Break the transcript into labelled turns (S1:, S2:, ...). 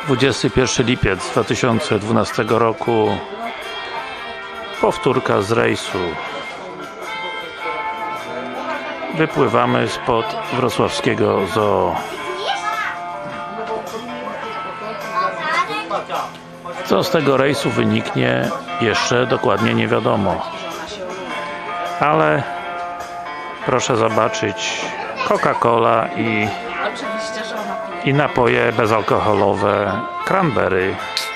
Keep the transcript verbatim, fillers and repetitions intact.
S1: dwudziesty pierwszy lipiec dwa tysiące dwunastego roku. Powtórka z rejsu. Wypływamy spod wrocławskiego zoo. Co z tego rejsu wyniknie, jeszcze dokładnie nie wiadomo. Ale proszę zobaczyć, Coca-Cola i, i napoje bezalkoholowe Cranberry.